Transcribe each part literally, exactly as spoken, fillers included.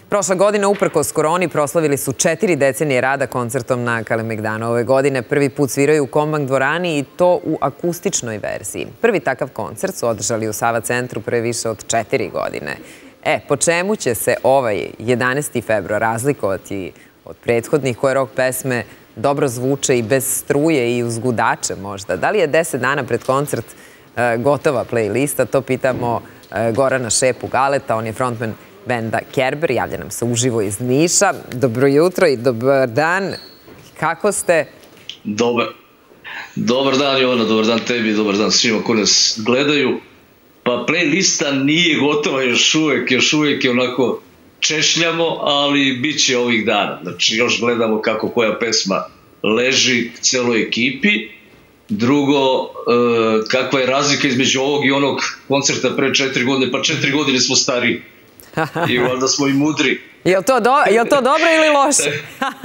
Prošla godina, uprkos koroni, proslavili su četiri decenije rada koncertom na Kalemegdanu. Ove godine prvi put sviraju u Kombank dvorani i to u akustičnoj verziji. Prvi takav koncert su održali u Sava centru pre više od četiri godine. E, po čemu će se ovaj jedanaesti februar razlikovati od prethodnih koje rock pesme dobro zvuče i bez struje i uzgudače možda? Da li je deset dana pred koncert gotova playlista? To pitamo Gorana Šepu Galeta, on je frontman benda Kerber, javlja nam se uživo iz Niša. Dobro jutro i dobar dan. Kako ste? Dobar. Dobar dan, Jovana, dobar dan tebi, dobar dan svima koji nas gledaju. Pa playlista nije gotova još uvek, još uvek je onako češljamo, ali bit će ovih dana. Znači, još gledamo kako koja pesma leži celoj ekipi. Drugo, kakva je razlika između ovog i onog koncerta pre četiri godine, pa četiri godine smo stariji. I valjda smo i mudri. Je li to dobro ili loše?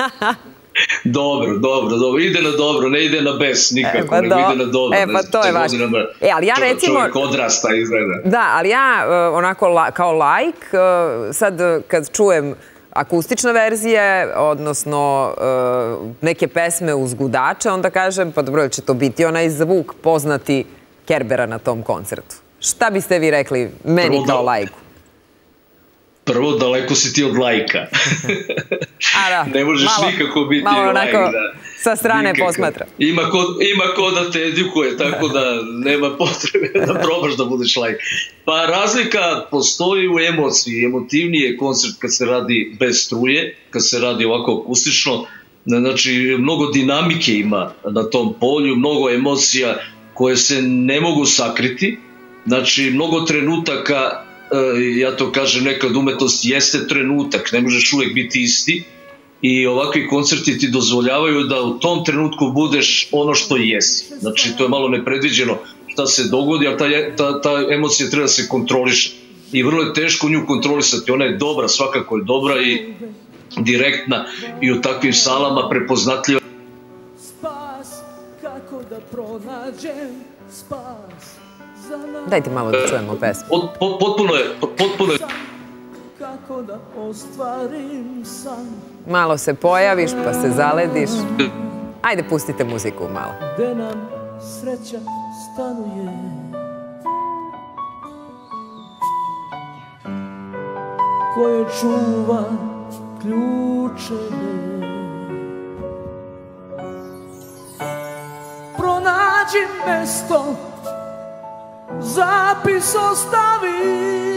Dobro, dobro, dobro. Ide na dobro, ne ide na bes nikako, nego ide na dobro. E, pa to je važno. E, ali ja recimo... Čovjek odrasta izgleda. Da, ali ja onako kao laik, sad kad čujem akustične verzije, odnosno neke pesme uzgudače, onda kažem, pa dobro, će to biti onaj zvuk poznati Kerbera na tom koncertu. Šta biste vi rekli meni kao laiku? Prvo, daleko si ti od lajka. Ne možeš nikako biti lajk. Malo onako sa strane posmatra. Ima ko da te edukuje, tako da nema potrebe da probaš da budeš lajk. Pa razlika postoji u emociji. Emotivniji je koncert kad se radi bez struje, kad se radi ovako akustično. Znači, mnogo dinamike ima na tom polju, mnogo emocija koje se ne mogu sakriti. Znači, mnogo trenutaka, ja to kažem, nekad umetnost jeste trenutak, ne možeš uvek biti isti i ovakvi koncerti ti dozvoljavaju da u tom trenutku budeš ono što jesi. Znači, to je malo nepredviđeno šta se dogodi, ali ta emocija treba da se kontroliše i vrlo je teško nju kontrolisati. Ona je dobra, svakako je dobra i direktna i u takvim salama prepoznatljiva. Spas, kako da pronađem spas. Dajte malo da čujemo pesmu. Potpuno je, potpuno je. Kako da ostvarim san. Malo se pojaviš pa se zalediš. Ajde, pustite muziku malo. Gde nam sreća stanuje. Koje čuva ključeve. Pronađi mesto, zapis ostavi,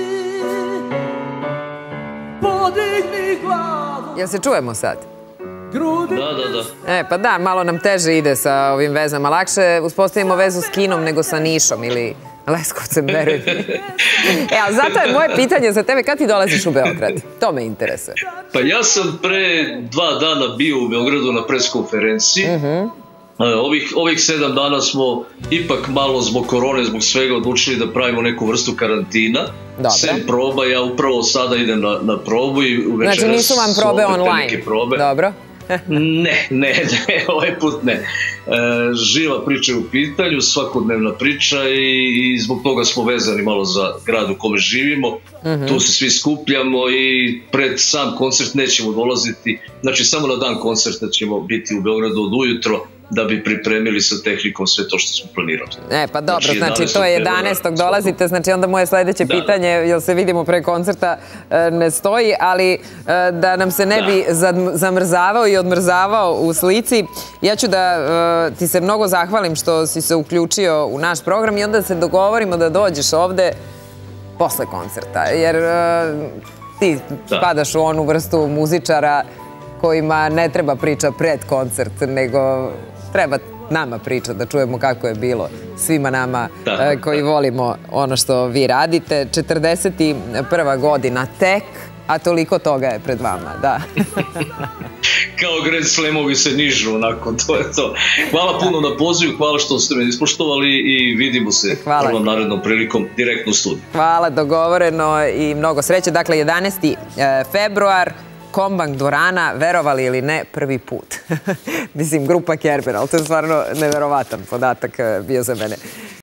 podigni glavu. Jel se čujemo sad? Da, da, da. E, pa da, malo nam teže ide sa ovim vezama. Lakše uspostavimo vezu s Kinom nego sa Nišom ili Leskovcem, verujem. E, ali zato je moje pitanje za tebe, kad ti dolaziš u Beograd? To me interesuje. Pa ja sam pre dva dana bio u Beogradu na preskonferenciji. Ovih sedam dana smo ipak malo zbog korone, zbog svega odlučili da pravimo neku vrstu karantina. Sem proba, ja upravo sada idem na probu i večeras... Znači nisu vam probe online? Dobro. Ne, ne, ne, ovaj put ne. Živa priča je u pitanju, svakodnevna priča i zbog toga smo vezani malo za grad u kome živimo. Tu se svi skupljamo i pred sam koncert nećemo dolaziti. Znači samo na dan koncerta ćemo biti u Beogradu od ujutro da bi pripremili sa tehnikom sve to što smo planirali. E, pa dobro, znači to je jedanaestog dolazite, znači onda moje sledeće pitanje, jel se vidimo pre koncerta, ne stoji, ali da nam se ne bi zamrzavao i odmrzavao u slici, ja ću da ti se mnogo zahvalim što si se uključio u naš program i onda se dogovorimo da dođeš ovde posle koncerta, jer ti spadaš u onu vrstu muzičara kojima ne treba priča pred koncert, nego treba nama priča da čujemo kako je bilo svima nama koji volimo ono što vi radite. četrdeset prva godina tek, a toliko toga je pred vama, da. Kao Grand Slamovi se nižu, onako, to je to. Hvala puno na pozivu, hvala što ste me ispoštovali i vidimo se prvom narednom prilikom direktno u studiju. Hvala, dogovoreno i mnogo sreće. Dakle, jedanaesti februar, Kombank dvorana, verovali ili ne, prvi put. Mislim, grupa Kerber, ali to je stvarno neverovatan podatak bio za mene.